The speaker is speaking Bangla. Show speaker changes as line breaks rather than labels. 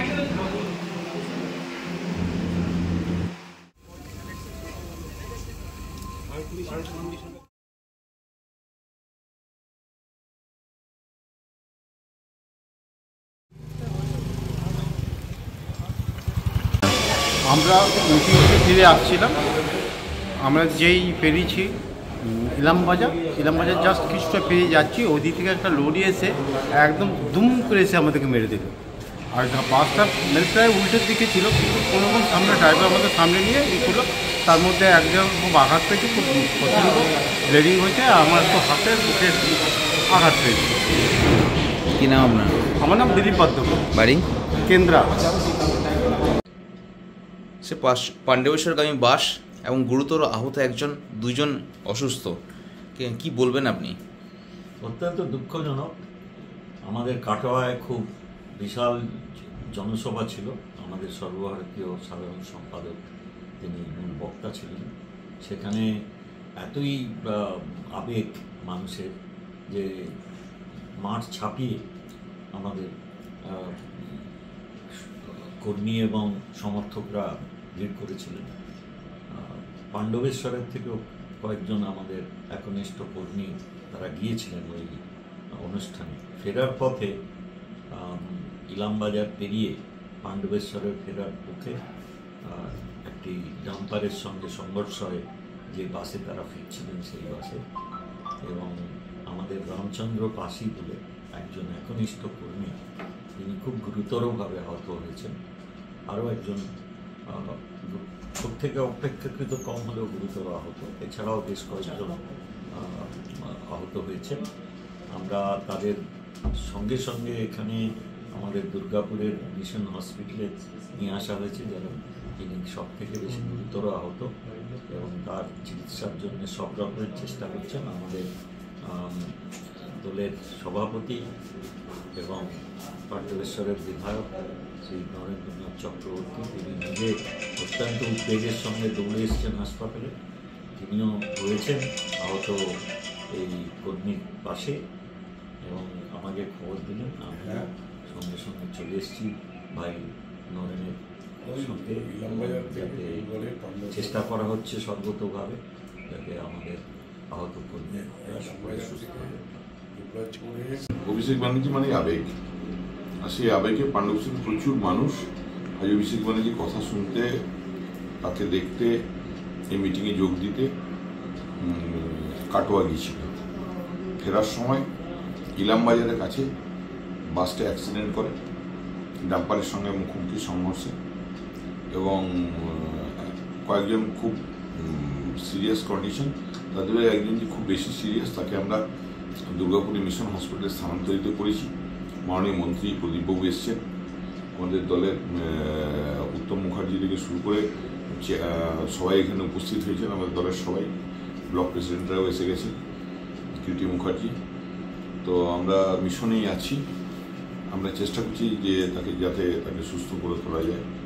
আমরা মিটিং থেকে ফিরে আসছিলাম, আমরা যেই পেরিয়েছি ইলামবাজার জাস্ট কিছুটা পেরিয়ে যাচ্ছি, ওদিক থেকে একটা লরি এসে একদম দুম করে এসে আমাদেরকে মেরে দিল। আর বাসটা প্রায় উল্টোর দিকে ছিল, কিন্তু কোনো সামনে ড্রাইভার আমাদের সামনে নিয়ে ই করলো। তার মধ্যে একজন খুব আঘাত পেয়েছে, খুব প্রচণ্ড ব্লিডিং হয়েছে। আমার তো হাতে বুকে আঘাত পেয়েছে।
কী নাম আপনার?
আমার নাম দিলীপ বাদ্য,
বাড়ি
কেন্দ্রা।
সে পাণ্ডবেশ্বরগামী বাস এবং গুরুতর আহত দুজন অসুস্থ, কি বলবেন আপনি?
অত্যন্ত দুঃখজনক। আমাদের কাটোয়ায় খুব বিশাল জনসভা ছিল, আমাদের সর্বভারতীয় সাধারণ সম্পাদক তিনি মূল বক্তা ছিলেন। সেখানে এতই আবেগ মানুষের যে মাঠ ছাপিয়ে আমাদের কর্মী এবং সমর্থকরা ভিড় করেছিলেন। পাণ্ডবেশ্বরের থেকেও কয়েকজন আমাদের একনিষ্ঠ কর্মী তারা গিয়েছিলেন ওই অনুষ্ঠানে। ফেরার পথে ইলামবাজার পেরিয়ে পাণ্ডবেশ্বরের ফেরার পথে একটি ডাম্পারের সঙ্গে সংঘর্ষ হয়, যে বাসে তারা ফিরছিলেন সেই বাসে। এবং আমাদের রামচন্দ্র পাশি বলে একজন একনিষ্ঠ কর্মী, তিনি খুব গুরুতরভাবে আহত হয়েছেন। আরও একজন সব থেকে অপেক্ষাকৃত কম হলেও গুরুতর আহত, এছাড়াও বেশ কয়েকজন আহত হয়েছেন। আমরা তাদের সঙ্গে সঙ্গে এখানে আমাদের দুর্গাপুরের মিশন হসপিটালে নিয়ে আসা হয়েছে, যারা তিনি সব থেকে বেশি গুরুতর আহত, এবং তার চিকিৎসার জন্য সব রকমের চেষ্টা করছেন আমাদের দলের সভাপতি এবং পাণ্ডবেশ্বরের বিধায়ক শ্রী নরেন্দ্রনাথ চক্রবর্তী। তিনি নিজে অত্যন্ত উদ্বেগের সঙ্গে দৌড়ে এসেছেন হাসপাতালে, তিনিও রয়েছেন আহত এই কর্মীর পাশে এবং আমাকে খবর দিলেন। আমরা সঙ্গে সঙ্গে চলে এসেছি ভাই নরেনের সঙ্গে, যাতে চেষ্টা করা হচ্ছে সর্বতোভাবে যাতে আমাদের আহত কর্মী সুস্থ হবে।
অভিষেক ব্যানার্জি মানে আবেগ, আর সেই আবেগে পাণ্ডবেশ্বরে প্রচুর মানুষ আজ অভিষেক ব্যানার্জির কথা শুনতে, তাকে দেখতে, এই মিটিংয়ে যোগ দিতে কাটোয়া গিয়েছিল। ফেরার সময় ইলামবাজারের কাছে বাসটা অ্যাক্সিডেন্ট করে, ডাম্পারের সঙ্গে মুখোমুখি সংঘর্ষে, এবং কয়েকজন খুব সিরিয়াস কন্ডিশন, তাদের একজন যে খুব বেশি সিরিয়াস, তাকে আমরা দুর্গাপুরের মিশন হসপিটালে স্থানান্তরিত করেছি। মাননীয় মন্ত্রী প্রদীপবাবু এসছেন, আমাদের দলের উত্তম মুখার্জি থেকে শুরু করে সবাই এখানে উপস্থিত হয়েছেন, আমাদের দলের সবাই, ব্লক প্রেসিডেন্টরাও এসে গেছেন, কিউটি মুখার্জি। তো আমরা মিশনেই আছি, আমরা চেষ্টা করছি যে যাতে তাকে সুস্থ করে তোলা যায়।